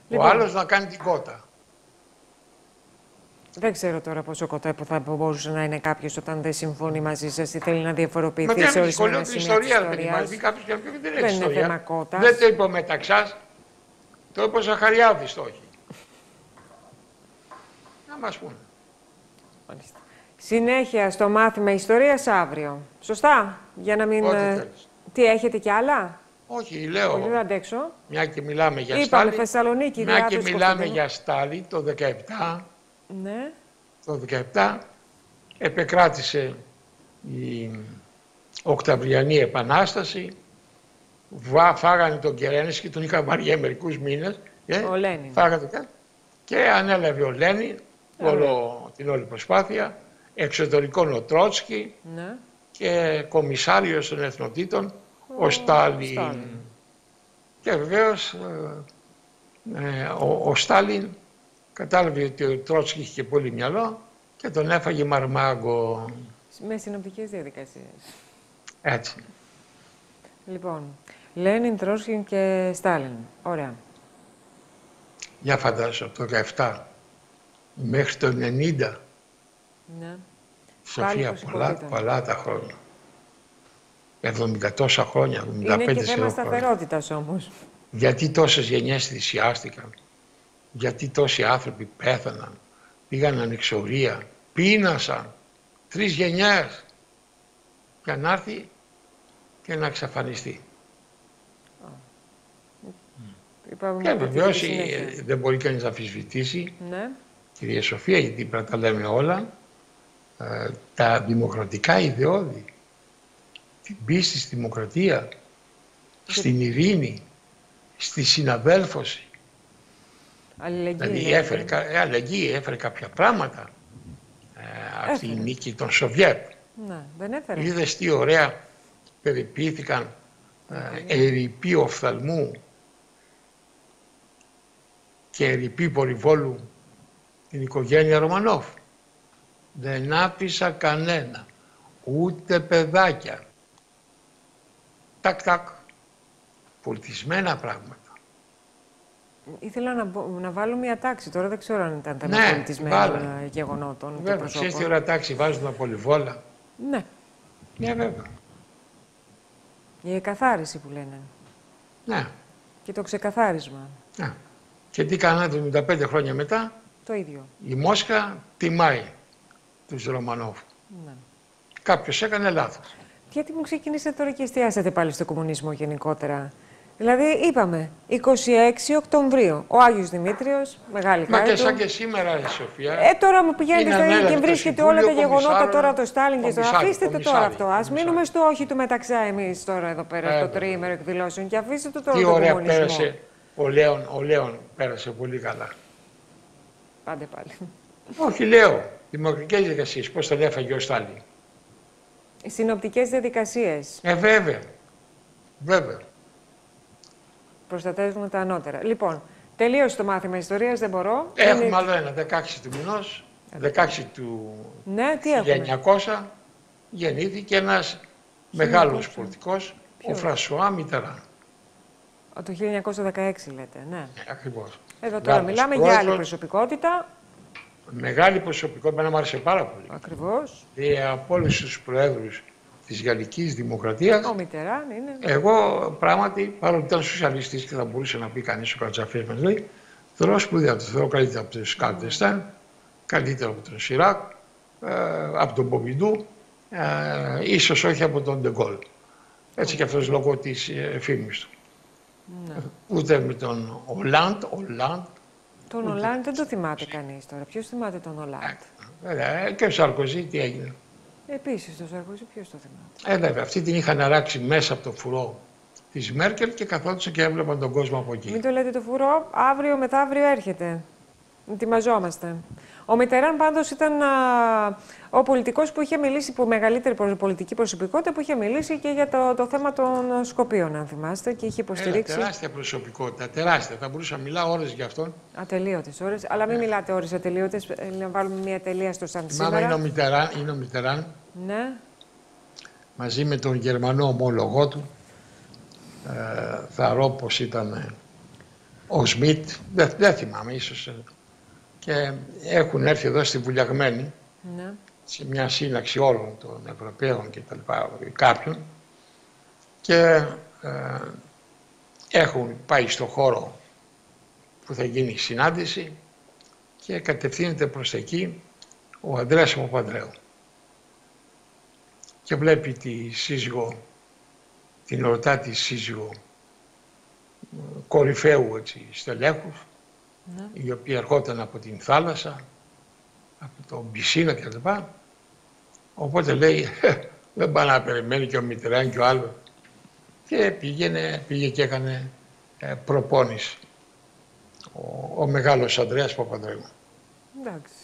Ο άλλος να κάνει την κότα. Δεν ξέρω τώρα πόσο κοτέ που θα μπορούσε να είναι κάποιος όταν δεν συμφωνεί μαζί σας ή θέλει να διαφοροποιηθεί σε ορισμένα σημεία της ιστορίας. Δεν είναι θέμα κότας. Δεν το είπε ο Μεταξάς, το είπε ο Ζαχαριάδης το όχι. Να μας πούνε. Μάλιστα. Συνέχεια στο μάθημα ιστορίας αύριο. Σωστά, για να μην... Τι, έχετε κι άλλα? Όχι, λέω. Όχι, δεν αντέξω. Μια και μιλάμε για Είπαμε, Στάλιν. Θεσσαλονίκη, μια και μιλάμε για Στάλιν το 17. Ναι. Το 17 επεκράτησε η Οκταβριανή Επανάσταση. Φάγανε τον Κερένσκι, τον είχα βαριά μερικούς μήνες. Ο Λένιν. Και ανέλαβε ο Λένιν την όλη προσπάθεια. Εξωτερικών ο Τρότσκι, ναι. Και κομισάριος των εθνοτήτων ο Στάλιν. Και βεβαίως ο Στάλιν κατάλαβε ότι ο Τρότσκι είχε πολύ μυαλό και τον έφαγε μαρμάγκο. Με συνοπτικές διαδικασίες. Έτσι. Λοιπόν, Λένιν, Τρότσκι και Στάλιν. Ωραία. Για φαντάσου, από το 17 μέχρι το 90. Ναι. Σοφία, πολλά τα χρόνια. 70 τόσα χρόνια, 75 Είναι και θέμα σταθερότητας όμως. Γιατί τόσες γενιές θυσιάστηκαν, γιατί τόσοι άνθρωποι πέθαναν, πήγαν ανεξορία, πείνασαν 3 γενιές για να έρθει και να εξαφανιστεί. Και βεβαίως δεν μπορεί κανείς να αμφισβητήσει, ναι. Κυρία Σοφία, γιατί πρέπει να τα λέμε όλα, τα δημοκρατικά ιδεώδη, την πίστη στη δημοκρατία, στην ειρήνη, στη συναδέλφωση. Δηλαδή αλληλεγγύη, έφερε κάποια πράγματα αυτή η νίκη των Σοβιέτ. Ναι, δεν έφερε. Είδες τι ωραία περιποιήθηκαν ερειποί οφθαλμού και ερειποί Πορυβόλου την οικογένεια Ρωμανόφ. Δεν άφησα κανένα, ούτε παιδάκια. Τακ-τακ. Πολιτισμένα πράγματα. Ήθελα να βάλω μια τάξη, τώρα δεν ξέρω αν ήταν τα πολιτισμένων γεγονότων. Βέβαια, ξέρεις τι ωραία τάξη βάζουν τα Πολυβόλα. Ναι. Ναι, βέβαια. Η εκαθάριση που λένε. Ναι. Και το ξεκαθάρισμα. Ναι. Και τι κάνανε 75 χρόνια μετά. Το ίδιο. Η Μόσχα τιμάει τους Ρωμανόφ. Ναι. Κάποιος έκανε λάθος. Γιατί μου ξεκινήσατε τώρα και εστιάσατε πάλι στο κομμουνισμό γενικότερα? Δηλαδή, είπαμε, 26 Οκτωβρίου, ο Άγιος Δημήτριος, μεγάλη χάρη. Μα και σαν και σήμερα, η Σοφία. Τώρα μου πηγαίνετε στο ίδιο και βρίσκετε όλα τα γεγονότα τώρα το Στάλιν και στο. Αφήστε το τώρα αυτό. Ας μείνουμε στο όχι του Μεταξά εμείς τώρα εδώ πέρα, στο τριήμερο εκδηλώσεων και αφήστε το τώρα. Τι ωραία πέρασε. Ο Λέων πέρασε πολύ καλά. Πάντε πάλι. Όχι, λέω. Δημοκρατικές διαδικασίες. Πώς τον έφαγε ο Στάλιν. Συνοπτικές διαδικασίες. Βέβαια. Βέβαια. Προστατεύουμε τα ανώτερα. Λοιπόν, τελείωσε το μάθημα ιστορίας, δεν μπορώ. Έχουμε άλλο ένα, 16 του μηνός, 16 του 1900, γεννήθηκε ένας μεγάλος πολιτικός, ο Φρανσουά Μιτεράν. Το 1916 λέτε, ναι. Ακριβώς. Εδώ τώρα μιλάμε για άλλη προσωπικότητα. Μεγάλη προσωπικότητα, εμένα μου άρεσε πάρα πολύ. Ακριβώς. Από όλους τους προέδρους της Γαλλικής Δημοκρατίας. Ο Μιτεράν είναι. Εγώ πράγματι, παρότι ήταν σοσιαλιστής και θα μπορούσε να πει κανείς ο Κατσαφής μας λέει, θεωρώ σπουδαία, το θεωρώ καλύτερα από τον Σκάλτεστεν, καλύτερα από τον Σιράκ, από τον Πομπιντού, ίσως όχι από τον Ντεγκόλ. Έτσι και αυτός λόγω της φήμης του. Ναι. Ούτε με τον Ολάντ. Τον Ολάντ δεν το θυμάται κανείς τώρα. Ποιος θυμάται τον Ολάντ? Και ο Σαρκοζή τι έγινε. Επίσης τον Σαρκοζή ποιος το θυμάται? Βέβαια, αυτή την είχαν αράξει μέσα από το φουρό της Μέρκελ και καθόντουσαν και έβλεπαν τον κόσμο από εκεί. Μην το λέτε το φουρό, αύριο μεθαύριο έρχεται. Ετοιμαζόμαστε. Ο Μιτεράν πάντως ήταν ο πολιτικός που είχε μιλήσει, που μεγαλύτερη πολιτική προσωπικότητα, που είχε μιλήσει και για το θέμα των Σκοπίων, αν θυμάστε, και είχε υποστηρίξει. Τεράστια προσωπικότητα, τεράστια. Θα μπορούσα να μιλάω ώρες για αυτόν. Ατελείωτες ώρες, αλλά μην μιλάτε ώρες ατελείωτες, να βάλουμε μια τελεία στο σαν σήμερα. Μάμα είναι ο Μιτεράν. Ναι. Μαζί με τον Γερμανό ομόλογό του, θαρώ πως ήταν ο Σμιτ, δεν θυμάμαι ίσως, και έχουν έρθει εδώ στη Βουλιαγμένη, Ναι. σε μια σύναξη όλων των Ευρωπαίων και τα λοιπά, κάποιων, και έχουν πάει στο χώρο που θα γίνει η συνάντηση και κατευθύνεται προς εκεί ο Ανδρέας Παπανδρέου και βλέπει τη σύζυγο, την ερωτάτη σύζυγο κορυφαίου στελέχους, Ναι. η οποία ερχόταν από την θάλασσα, από τον πισίνα κλπ. Οπότε λέει, δεν πάει να περιμένει και ο Μιτεράν και ο άλλος. Και πήγε και έκανε προπόνηση ο μεγάλος Ανδρέας Παπανδρέου. Εντάξει.